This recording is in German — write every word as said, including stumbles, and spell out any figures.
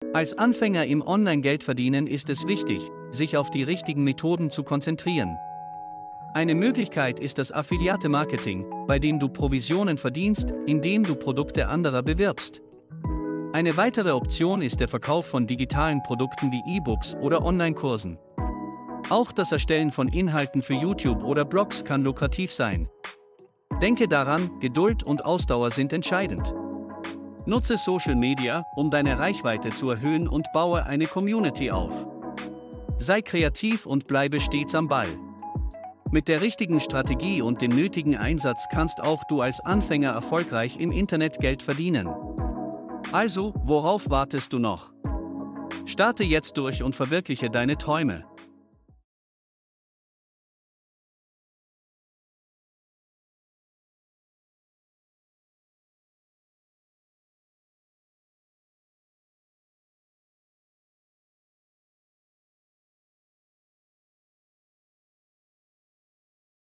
Als Anfänger im Online-Geldverdienen ist es wichtig, sich auf die richtigen Methoden zu konzentrieren. Eine Möglichkeit ist das Affiliate-Marketing, bei dem du Provisionen verdienst, indem du Produkte anderer bewirbst. Eine weitere Option ist der Verkauf von digitalen Produkten wie E-Books oder Online-Kursen. Auch das Erstellen von Inhalten für YouTube oder Blogs kann lukrativ sein. Denke daran, Geduld und Ausdauer sind entscheidend. Nutze Social Media, um deine Reichweite zu erhöhen und baue eine Community auf. Sei kreativ und bleibe stets am Ball. Mit der richtigen Strategie und dem nötigen Einsatz kannst auch du als Anfänger erfolgreich im Internet Geld verdienen. Also, worauf wartest du noch? Starte jetzt durch und verwirkliche deine Träume.